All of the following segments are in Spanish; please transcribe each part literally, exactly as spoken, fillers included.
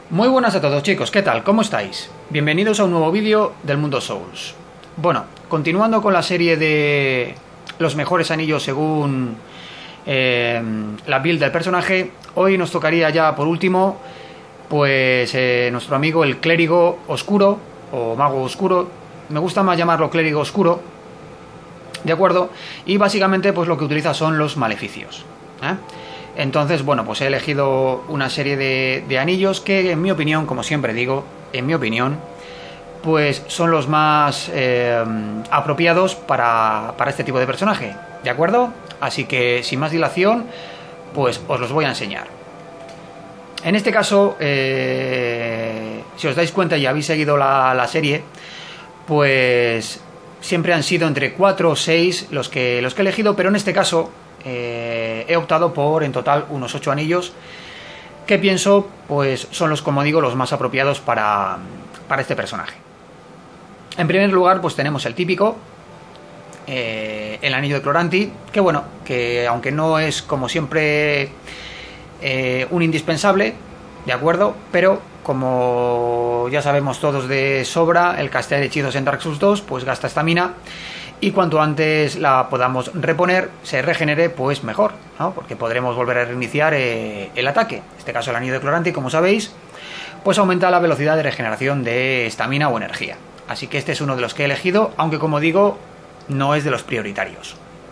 Muy buenas a todos, chicos, ¿qué tal? ¿Cómo estáis? Bienvenidos a un nuevo vídeo del mundo Souls. Bueno, continuando con la serie de los mejores anillos según eh, la build del personaje, hoy nos tocaría ya por último pues eh, nuestro amigo el clérigo oscuro o mago oscuro. Me gusta más llamarlo clérigo oscuro, ¿de acuerdo? Y básicamente pues lo que utiliza son los maleficios, ¿eh? Entonces, bueno, pues he elegido una serie de, de anillos que, en mi opinión, como siempre digo, en mi opinión, pues son los más eh, apropiados para, para este tipo de personaje, ¿de acuerdo? Así que, sin más dilación, pues os los voy a enseñar. En este caso, eh, si os dais cuenta y habéis seguido la, la serie, pues siempre han sido entre cuatro o seis los que, los que he elegido, pero en este caso eh, he optado por en total unos ocho anillos que pienso pues son los, como digo, los más apropiados para, para este personaje. En primer lugar pues tenemos el típico, eh, el anillo de Cloranti, que bueno, que aunque no es como siempre eh, un indispensable, ¿de acuerdo? Pero como ya sabemos todos de sobra, el castear hechizos en Dark Souls dos pues gasta estamina, y cuanto antes la podamos reponer, se regenere, pues mejor, ¿no? Porque podremos volver a reiniciar eh, el ataque. En este caso el anillo de Cloranti, como sabéis, pues aumenta la velocidad de regeneración de estamina o energía. Así que este es uno de los que he elegido, aunque como digo, no es de los prioritarios.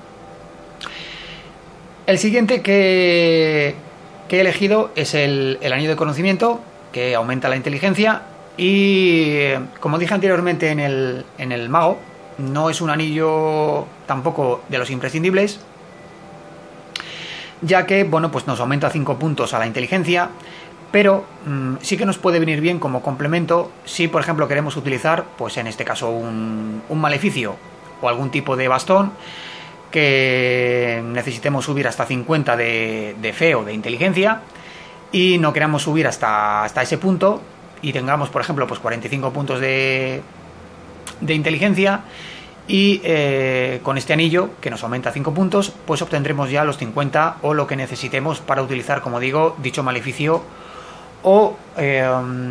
El siguiente que, que he elegido es el, el anillo de conocimiento, que aumenta la inteligencia y, como dije anteriormente en el, en el mago, no es un anillo tampoco de los imprescindibles, ya que, bueno, pues nos aumenta cinco puntos a la inteligencia, pero mmm, sí que nos puede venir bien como complemento si, por ejemplo, queremos utilizar, pues en este caso, un, un maleficio o algún tipo de bastón que necesitemos subir hasta cincuenta de, de fe o de inteligencia y no queramos subir hasta, hasta ese punto y tengamos, por ejemplo, pues cuarenta y cinco puntos de de inteligencia y eh, con este anillo que nos aumenta cinco puntos pues obtendremos ya los cincuenta o lo que necesitemos para utilizar, como digo, dicho maleficio o, eh,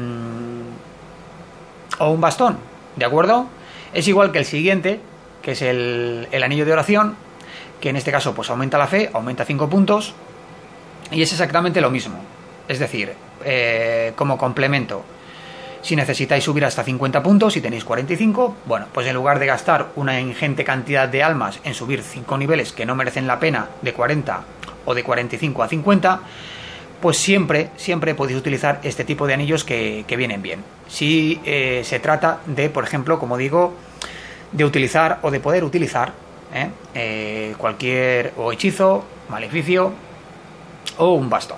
o un bastón, ¿de acuerdo? Es igual que el siguiente, que es el, el anillo de oración, que en este caso pues aumenta la fe, aumenta cinco puntos y es exactamente lo mismo, es decir, eh, como complemento. Si necesitáis subir hasta cincuenta puntos y tenéis cuarenta y cinco, bueno, pues en lugar de gastar una ingente cantidad de almas en subir cinco niveles que no merecen la pena de cuarenta o de cuarenta y cinco a cincuenta, pues siempre, siempre podéis utilizar este tipo de anillos que, que vienen bien. Si eh, se trata de, por ejemplo, como digo, de utilizar o de poder utilizar ¿eh? Eh, cualquier o hechizo, maleficio o un bastón.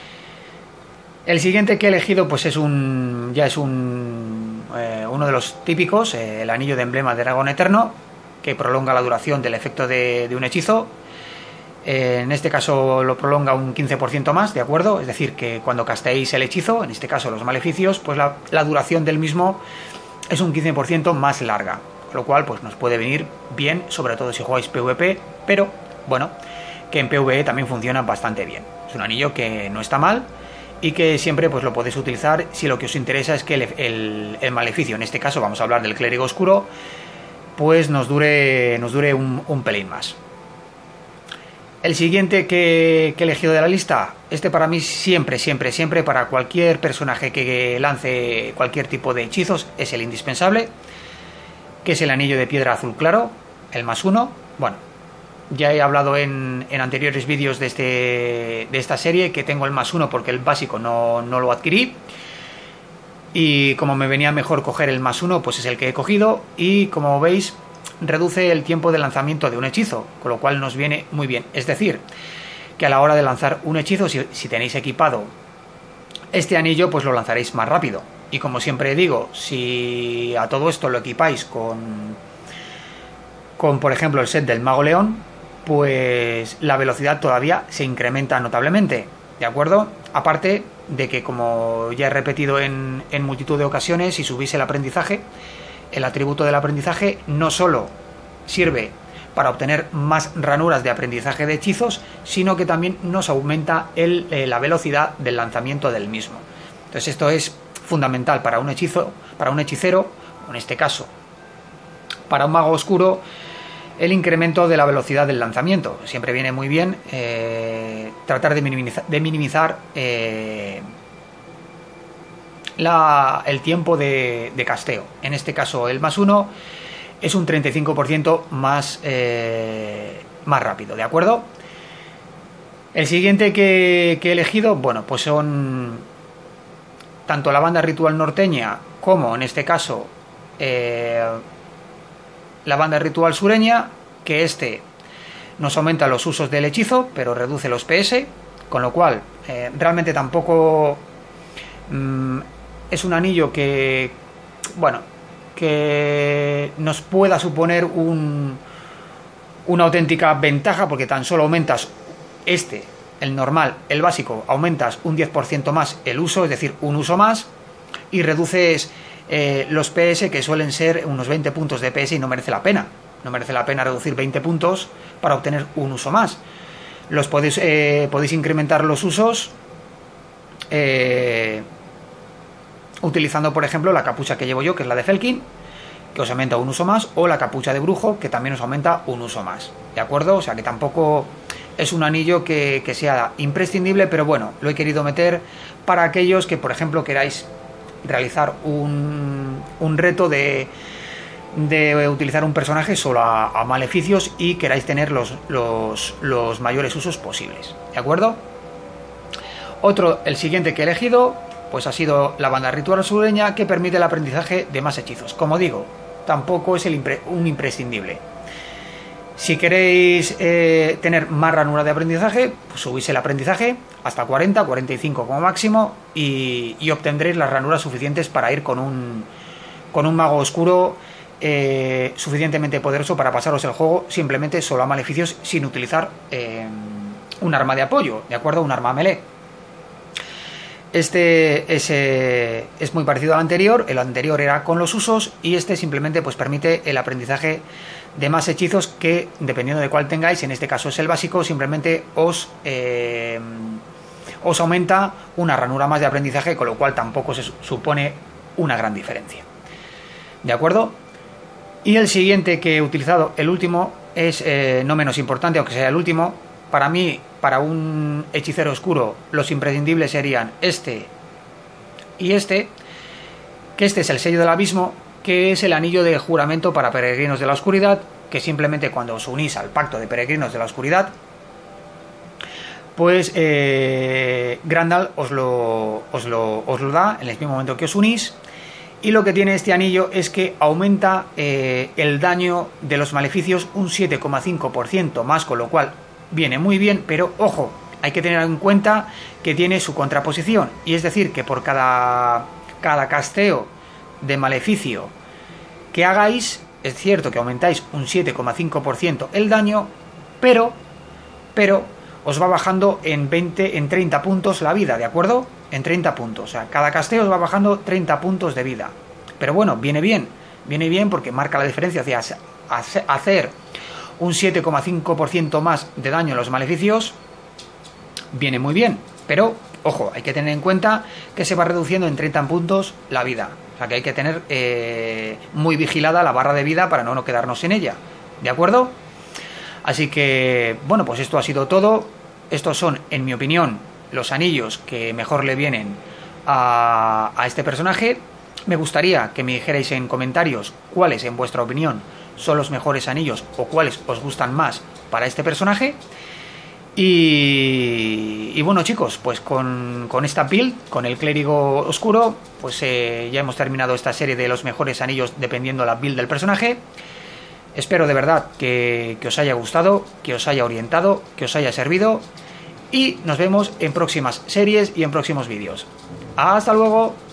El siguiente que he elegido pues es un ya es un eh, uno de los típicos, eh, el anillo de emblema de dragón eterno, que prolonga la duración del efecto de, de un hechizo. Eh, en este caso lo prolonga un quince por ciento más, ¿de acuerdo? Es decir, que cuando casteéis el hechizo, en este caso los maleficios, pues la, la duración del mismo es un quince por ciento más larga, lo cual pues nos puede venir bien, sobre todo si jugáis PvP, pero bueno, que en PvE también funciona bastante bien. Es un anillo que no está mal y que siempre pues lo podéis utilizar si lo que os interesa es que el, el, el maleficio, en este caso vamos a hablar del clérigo oscuro, pues nos dure, nos dure un, un pelín más. El siguiente que, que he elegido de la lista, este para mí siempre, siempre, siempre, para cualquier personaje que lance cualquier tipo de hechizos, es el indispensable, que es el anillo de piedra azul claro, el más uno. Bueno, ya he hablado en, en anteriores vídeos de, este, de esta serie que tengo el más uno porque el básico no, no lo adquirí. Y como me venía mejor coger el más uno, pues es el que he cogido. Y como veis, reduce el tiempo de lanzamiento de un hechizo, con lo cual nos viene muy bien. Es decir, que a la hora de lanzar un hechizo, si, si tenéis equipado este anillo, pues lo lanzaréis más rápido. Y como siempre digo, si a todo esto lo equipáis con, con por ejemplo, el set del Mago León, pues la velocidad todavía se incrementa notablemente, ¿de acuerdo? Aparte de que, como ya he repetido en, en multitud de ocasiones, si subís el aprendizaje, el atributo del aprendizaje no solo sirve para obtener más ranuras de aprendizaje de hechizos, sino que también nos aumenta el, eh, la velocidad del lanzamiento del mismo. Entonces esto es fundamental para un hechizo, para un hechicero, en este caso para un mago oscuro, el incremento de la velocidad del lanzamiento. Siempre viene muy bien eh, tratar de minimizar, de minimizar eh, la, el tiempo de, de casteo. En este caso el más uno es un treinta y cinco por ciento más, eh, más rápido, ¿de acuerdo? El siguiente que, que he elegido, bueno, pues son tanto la banda ritual norteña como en este caso eh, la banda ritual sureña, que este nos aumenta los usos del hechizo pero reduce los P S, con lo cual eh, realmente tampoco mmm, es un anillo que, bueno, que nos pueda suponer un, una auténtica ventaja, porque tan solo aumentas este, el normal, el básico, aumentas un diez por ciento más el uso, es decir, un uso más, y reduces eh, los P S, que suelen ser unos veinte puntos de P S, y no merece la pena. No merece la pena reducir veinte puntos para obtener un uso más. Los podéis, eh, podéis incrementar los usos eh, utilizando, por ejemplo, la capucha que llevo yo, que es la de Felkin, que os aumenta un uso más, o la capucha de brujo, que también os aumenta un uso más. ¿De acuerdo? O sea que tampoco es un anillo que, que sea imprescindible, pero bueno, lo he querido meter para aquellos que, por ejemplo, queráis realizar un, un reto de, de utilizar un personaje solo a, a maleficios y queráis tener los, los, los mayores usos posibles. ¿De acuerdo? Otro, el siguiente que he elegido, pues ha sido la banda ritual sureña, que permite el aprendizaje de más hechizos. Como digo, tampoco es el impre, un imprescindible. Si queréis eh, tener más ranura de aprendizaje, pues subís el aprendizaje hasta cuarenta, cuarenta y cinco como máximo, y, y obtendréis las ranuras suficientes para ir con un, con un mago oscuro eh, suficientemente poderoso para pasaros el juego simplemente solo a maleficios, sin utilizar eh, un arma de apoyo, ¿de acuerdo? Un arma melee. Este es, eh, es muy parecido al anterior. El anterior era con los usos, y este simplemente pues permite el aprendizaje de más hechizos, que dependiendo de cuál tengáis, en este caso es el básico, simplemente os eh, os aumenta una ranura más de aprendizaje, con lo cual tampoco se supone una gran diferencia. ¿De acuerdo? Y el siguiente que he utilizado, el último, es eh, no menos importante, aunque sea el último. Para mí, para un hechicero oscuro, los imprescindibles serían este y este, que este es el sello del abismo, que es el anillo de juramento para peregrinos de la oscuridad, que simplemente cuando os unís al pacto de peregrinos de la oscuridad, pues eh, Grandal os lo, os, lo, os lo da en el mismo momento que os unís. Y lo que tiene este anillo es que aumenta eh, el daño de los maleficios un siete coma cinco por ciento más, con lo cual viene muy bien, pero ojo, hay que tener en cuenta que tiene su contraposición, y es decir, que por cada, cada casteo de maleficio que hagáis, es cierto que aumentáis un siete coma cinco por ciento el daño, pero, pero os va bajando en veinte, en treinta puntos la vida, ¿de acuerdo? En treinta puntos, o sea, cada casteo os va bajando treinta puntos de vida. Pero bueno, viene bien, viene bien porque marca la diferencia hacia hacer un siete coma cinco por ciento más de daño en los maleficios, viene muy bien, pero ojo, hay que tener en cuenta que se va reduciendo en treinta puntos la vida, o sea que hay que tener eh, muy vigilada la barra de vida para no, no quedarnos en ella, ¿de acuerdo? Así que, bueno, pues esto ha sido todo. Estos son, en mi opinión, los anillos que mejor le vienen a, a este personaje. Me gustaría que me dijerais en comentarios cuáles, en vuestra opinión, son los mejores anillos o cuáles os gustan más para este personaje. Y, y bueno, chicos, pues con, con esta build, con el clérigo oscuro, pues eh, ya hemos terminado esta serie de los mejores anillos dependiendo la build del personaje. Espero de verdad que, que os haya gustado, que os haya orientado, que os haya servido, y nos vemos en próximas series y en próximos vídeos. ¡Hasta luego!